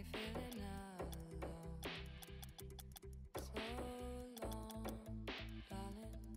feeling alone. So long, darling.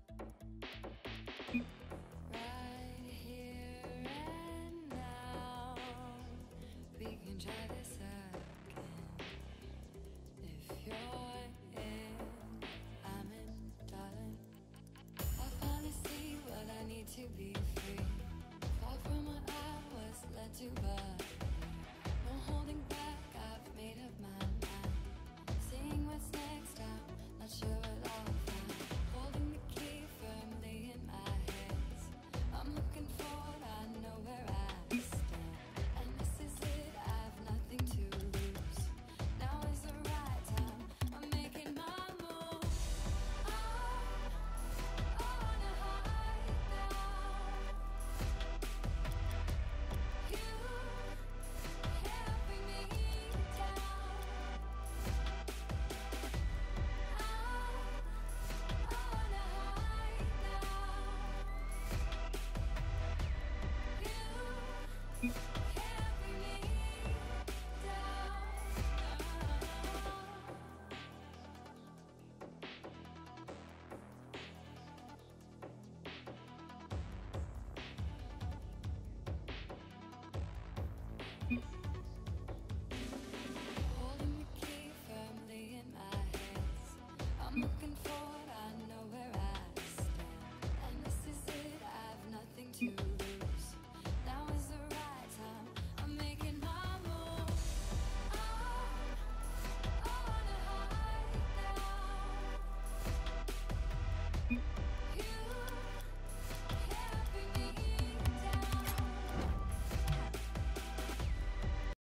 Right here and now. We can try this again. If you're in, I'm in, darling. I finally see what I need to be free. Far from what I was led to believe. No holding back, I've made up my mind. Seeing what's next, I'm not sure what I'll find. Holding the key firmly in my hands. I'm looking forward, I know where I stand. And this is it, I've nothing to lose. Now is the right time, I'm making my move. I wanna hide now. You can't bring me down. I wanna hide now. You can't bring me down. Holding the key firmly in my hands. I'm looking forward, I know where I stand. And this is it, I've nothing to